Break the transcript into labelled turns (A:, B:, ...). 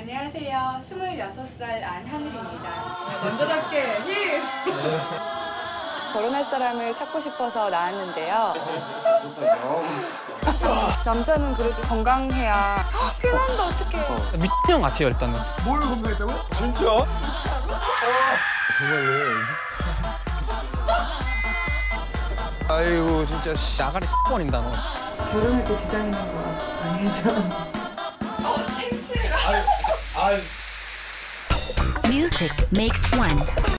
A: 안녕하세요. 26살 안하늘입니다. 남자답게 힘!
B: 결혼할 사람을 찾고 싶어서 나왔는데요. 남자는 그래도 건강해야. 피난다, 어떡해.
C: 미친형 같아요, 일단은.
D: 뭘 건강했다고? 진짜? 진짜로? 정말로? 아이고 진짜
C: 나가리 10번인다, 너.
A: 결혼할 때 지장 있는 거 아니죠?
E: Music makes one.